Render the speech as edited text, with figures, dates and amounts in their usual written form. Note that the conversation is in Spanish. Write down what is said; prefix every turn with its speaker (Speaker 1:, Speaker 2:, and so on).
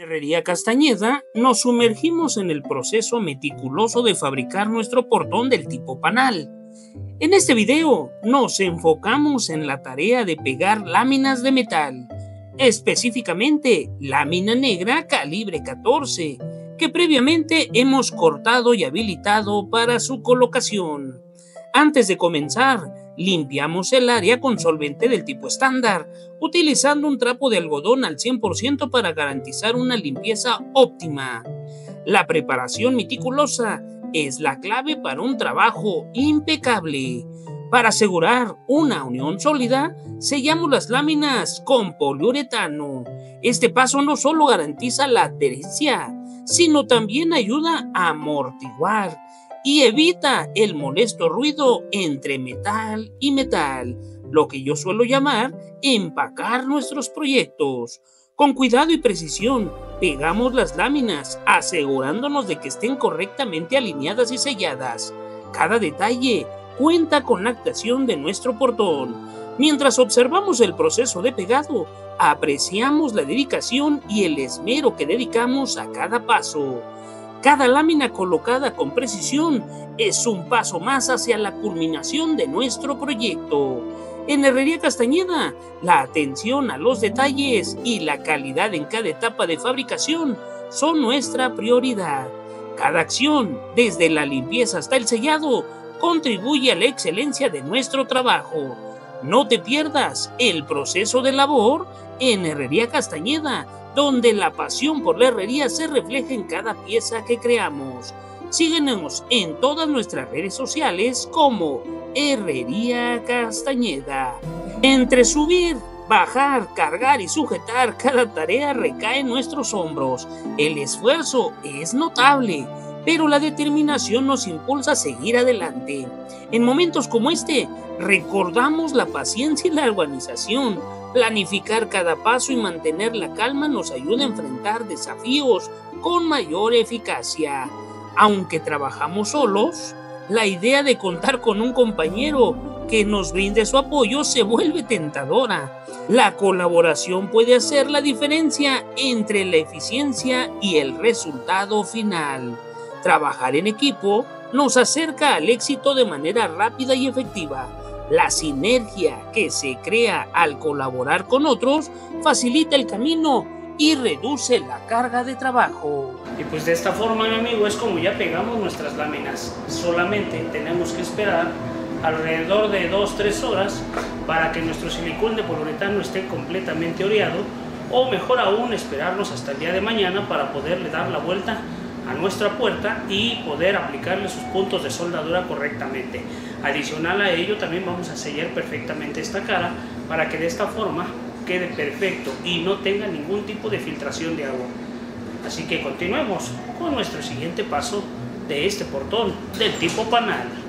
Speaker 1: Herrería Castañeda nos sumergimos en el proceso meticuloso de fabricar nuestro portón del tipo panal. En este video nos enfocamos en la tarea de pegar láminas de metal, específicamente lámina negra calibre 14, que previamente hemos cortado y habilitado para su colocación. Antes de comenzar, limpiamos el área con solvente del tipo estándar, utilizando un trapo de algodón al 100% para garantizar una limpieza óptima. La preparación meticulosa es la clave para un trabajo impecable. Para asegurar una unión sólida, sellamos las láminas con poliuretano. Este paso no solo garantiza la adherencia, sino también ayuda a amortiguar y evita el molesto ruido entre metal y metal, lo que yo suelo llamar empacar nuestros proyectos. Con cuidado y precisión, pegamos las láminas, asegurándonos de que estén correctamente alineadas y selladas. Cada detalle cuenta con la actuación de nuestro portón. Mientras observamos el proceso de pegado, apreciamos la dedicación y el esmero que dedicamos a cada paso. Cada lámina colocada con precisión es un paso más hacia la culminación de nuestro proyecto. En Herrería Castañeda, la atención a los detalles y la calidad en cada etapa de fabricación son nuestra prioridad. Cada acción, desde la limpieza hasta el sellado, contribuye a la excelencia de nuestro trabajo. No te pierdas el proceso de labor en Herrería Castañeda, donde la pasión por la herrería se refleja en cada pieza que creamos. Síguenos en todas nuestras redes sociales como Herrería Castañeda. Entre subir, bajar, cargar y sujetar, cada tarea recae en nuestros hombros. El esfuerzo es notable, pero la determinación nos impulsa a seguir adelante. En momentos como este, recordamos la paciencia y la organización. Planificar cada paso y mantener la calma nos ayuda a enfrentar desafíos con mayor eficacia. Aunque trabajamos solos, la idea de contar con un compañero que nos brinde su apoyo se vuelve tentadora. La colaboración puede hacer la diferencia entre la eficiencia y el resultado final. Trabajar en equipo nos acerca al éxito de manera rápida y efectiva. La sinergia que se crea al colaborar con otros facilita el camino y reduce la carga de trabajo.
Speaker 2: Y pues de esta forma, mi amigo, es como ya pegamos nuestras láminas. Solamente tenemos que esperar alrededor de 2-3 horas para que nuestro silicón de poliuretano esté completamente oreado, o mejor aún, esperarnos hasta el día de mañana para poderle dar la vuelta a nuestra puerta y poder aplicarle sus puntos de soldadura correctamente. Adicional a ello, también vamos a sellar perfectamente esta cara para que de esta forma quede perfecto y no tenga ningún tipo de filtración de agua. Así que continuemos con nuestro siguiente paso de este portón del tipo panal.